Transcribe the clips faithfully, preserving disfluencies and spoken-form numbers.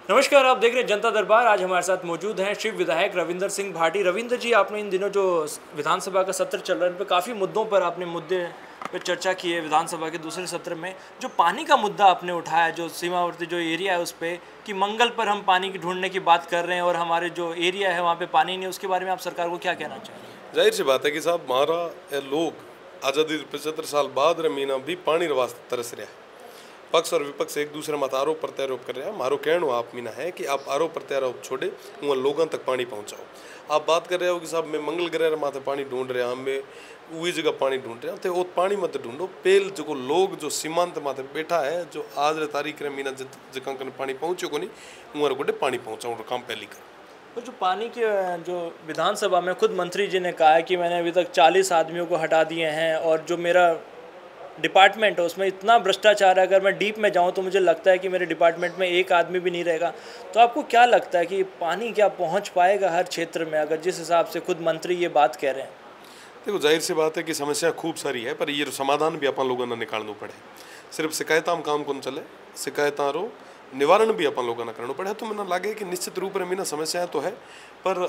नमस्कार, आप देख रहे हैं जनता दरबार। आज हमारे साथ मौजूद हैं शिव विधायक रविंदर सिंह भाटी। रविंदर जी, आपने इन दिनों जो विधानसभा का सत्र चल रहा है, इन पर काफ़ी मुद्दों पर आपने मुद्दे पे चर्चा की है। विधानसभा के दूसरे सत्र में जो पानी का मुद्दा आपने उठाया, जो सीमावर्ती जो एरिया है उस पर, कि मंगल पर हम पानी की ढूंढने की बात कर रहे हैं और हमारे जो एरिया है वहाँ पर पानी नहीं, उसके बारे में आप सरकार को क्या कहना चाहेंगे? जाहिर सी बात है कि साहब हमारा ये लोग आज़ादी पचहत्तर साल बाद रमीना भी पानी वास्ते तरस रहा है। पक्ष और विपक्ष एक दूसरे मत आरोप प्रत्यारोप कर रहे हैं। मारो कहनो आप मीना है कि आप आरोप प्रत्यारोप छोड़े, वहाँ लोगों तक पानी पहुँचाओ। आप बात कर रहे हो कि साहब मैं मंगल ग्रह माथे पानी ढूंढ रहा हूँ, मैं वही जगह पानी ढूंढ रहा हूँ, तो वो पानी मत ढूंढो। पेल जो लोग जो सीमांत माथे बैठा है, जो आज रे तारीख रे मीना जगह कने पानी पहुँचो को नहीं, वहाँ गोटे पानी पहुँचाओ काम पहली कर। तो जो पानी के जो विधानसभा में खुद मंत्री जी ने कहा है कि मैंने अभी तक चालीस आदमियों को हटा दिए हैं और जो मेरा डिपार्टमेंट है उसमें इतना भ्रष्टाचार है, अगर मैं डीप में जाऊं तो मुझे लगता है कि मेरे डिपार्टमेंट में एक आदमी भी नहीं रहेगा। तो आपको क्या लगता है कि पानी क्या पहुंच पाएगा हर क्षेत्र में, अगर जिस हिसाब से खुद मंत्री ये बात कह रहे हैं? देखो, जाहिर सी बात है कि समस्या खूब सारी है, पर ये समाधान भी अपन लोगों ने निकालना पड़े। सिर्फ शिकायतां काम कौन चले, शिकायतां रो निवारण भी अपन लोगों ने करना पड़े। तो मैंने लगे कि निश्चित रूप में मीना समस्याएं तो है, पर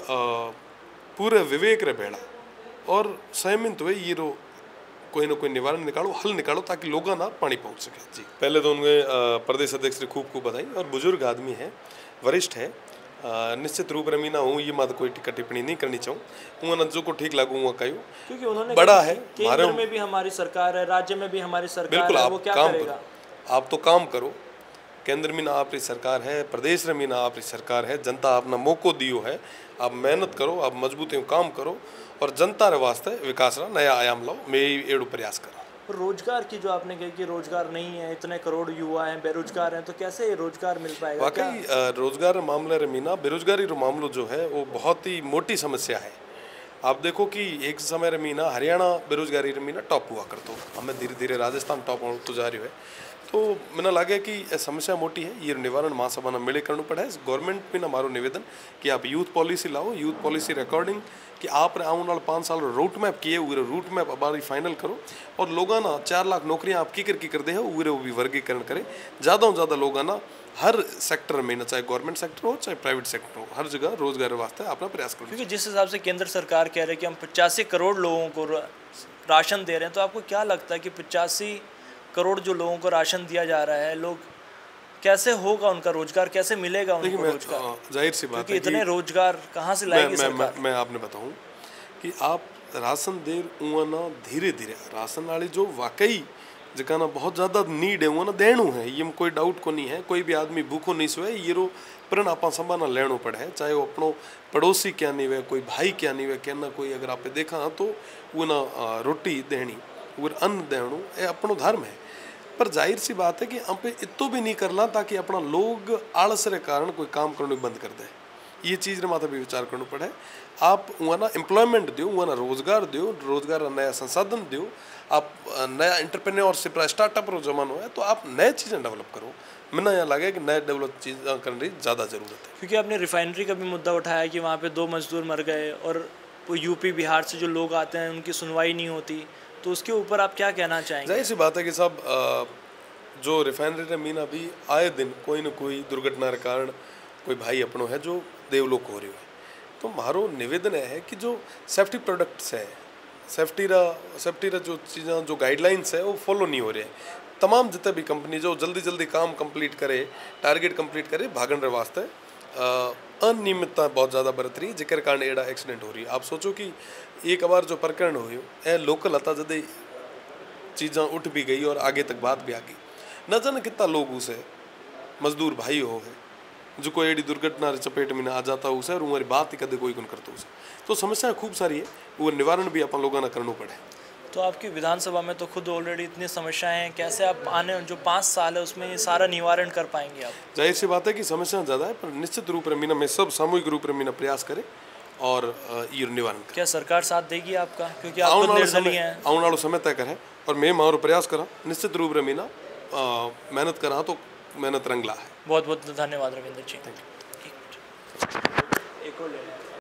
पूरे विवेक रे बेड़ा और संयमित हुए ये रो कोई ना कोई निवारण निकालो, हल निकालो, ताकि लोगों ना पानी पहुंच सके। जी, पहले तो उनके प्रदेश अध्यक्ष ने खूब खूब बधाई, और बुजुर्ग आदमी है, वरिष्ठ है, निश्चित रूप में मीना हूँ ये मत कोई टिक्का टिप्पणी नहीं करनी चाहूँ। उन्होंने जो को ठीक लागू हुआ कहो, क्योंकि उन्होंने बड़ा है, केंद्र में भी हमारी सरकार है, राज्य में भी हमारी सरकार बिल्कुल है, आप वो क्या काम करेगा? करो, आप तो काम करो। केंद्र में ना आपकी सरकार है, प्रदेश में ना आपकी सरकार है, जनता अपना मौको दियो है। आप मेहनत करो, आप मजबूती काम करो और जनता रे वास्ते विकास रा नया आयाम लाओ। मैं एड़ो प्रयास करा। रोजगार की जो आपने कही कि रोजगार नहीं है, इतने करोड़ युवा हैं, बेरोजगार हैं, तो कैसे रोजगार मिल पाएगा? वाकई रोजगार मामले रे मीना बेरोजगारी रो मामलो जो है वो बहुत ही मोटी समस्या है। आप देखो कि एक समय रे मीना हरियाणा बेरोजगारी रे मीना टॉप हुआ करतो, हमें धीरे धीरे राजस्थान टॉप होतो जा रही है। तो मैंने लगे कि समस्या मोटी है, ये निवारण महासभा ने मिले करना पड़ा है। गवर्नमेंट में ना मारो निवेदन कि आप यूथ पॉलिसी लाओ, यूथ पॉलिसी रिकॉर्डिंग कि आप आने वाले पाँच साल रूट मैप किए हुए रूट मैप अब फाइनल करो, और लोग ना चार लाख नौकरियां आप की कर की कर दे हो वो भी वर्गीकरण करे। ज़्यादा से ज़्यादा लोग ना हर सेक्टर में ना, चाहे गवर्नमेंट सेक्टर हो चाहे प्राइवेट सेक्टर हो, हर जगह रोजगार वास्ते अपना प्रयास करो। क्योंकि जिस हिसाब से केंद्र सरकार कह रहे हैं कि हम पचासी करोड़ लोगों को राशन दे रहे हैं, तो आपको क्या लगता है कि पचासी करोड़ जो लोगों को राशन दिया जा रहा है, लोग कैसे होगा, उनका रोजगार कैसे मिलेगा उनको रोजगार? जाहिर सी बात है, इतने रोजगार कहाँ से लाएगी सरकार? मैं, मैं आपने बताऊं कि आप राशन देर ना धीरे धीरे राशन वाली जो वाकई जगह ना बहुत ज़्यादा नीड है वो ना देणु है, ये कोई डाउट को नहीं है। कोई भी आदमी भूखो नहीं सोए, ये रो प्रण आप संभालना लेना पड़े है, चाहे वो अपनो पड़ोसी क्या नहीं वे, कोई भाई क्या नहीं वे, क्या ना कोई अगर आप देखा तो वो ना रोटी देनी, वो अन्न देणु ये अपनो धर्म है। पर जाहिर सी बात है कि हम पे इतो भी नहीं करना ताकि अपना लोग आलस रे कारण कोई काम करने बंद कर दे। ये चीज़ रे माथा भी विचार करना पड़े। आप वहाँ ना एम्प्लॉयमेंट दो, वहाँ ना रोजगार दो, रोजगार नया संसाधन दो, आप नया एंटरप्रेन्योरशिप स्टार्टअप रो जमानो है, तो आप नए चीज़ें डेवलप करो। मैंने यहाँ लगे कि नए डेवलप चीज़ें करने की ज़्यादा ज़रूरत है। क्योंकि आपने रिफाइनरी का भी मुद्दा उठाया कि वहाँ पे दो मजदूर मर गए और यूपी बिहार से जो लोग आते हैं उनकी सुनवाई नहीं होती, तो उसके ऊपर आप क्या कहना चाहेंगे? जाहिर सी बात है कि साहब जो रिफाइनरी रे मीना भी आए दिन कोई न कोई दुर्घटना के कारण कोई भाई अपनों है जो देवलोक हो रही है। तो मारो निवेदन है कि जो सेफ्टी प्रोडक्ट्स है, सेफ्टी रा सेफ्टी रा जो चीज़ें जो गाइडलाइंस है वो फॉलो नहीं हो रहे हैं। तमाम जितने भी कंपनी जो जल्दी जल्दी काम कंप्लीट करे, टारगेट कंप्लीट करे, भागन रे वास्ते अनियमितता बहुत ज़्यादा बरत रही है, जिक्र कारण एड़ा एक्सीडेंट हो रही है। आप सोचो कि एक बार जो प्रकरण हो ए लोकल था, जब चीज़ें उठ भी गई और आगे तक बात भी आ गई, न जाने कितना लोग उसे मजदूर भाई हो है जो कोई एडी दुर्घटना चपेट में आ जाता है उसे, और हमारी बात ही कदे कोई कौन करता उसे। तो समस्याएं खूब सारी है, वो निवारण भी अपन लोगों ने करना पड़े। तो आपकी विधानसभा में तो खुद ऑलरेडी इतनी समस्याएं हैं, कैसे आप आने जो पाँच साल है उसमें ये सारा निवारण कर पाएंगे आप? जाहिर सी बात है कि समस्याएं ज़्यादा है, पर निश्चित रूप में मीना में सब सामूहिक रूप में मीना प्रयास करे और ये निवारण करे। क्या सरकार साथ देगी आपका? क्योंकि आप खुद निर्दलीय हैं। आने वाला समय तय करे और मैं मारो प्रयास करा, निश्चित रूप में मीना मेहनत करा तो मेहनत रंगला है। बहुत बहुत धन्यवाद रविंदर जी। Thank you. एक और ले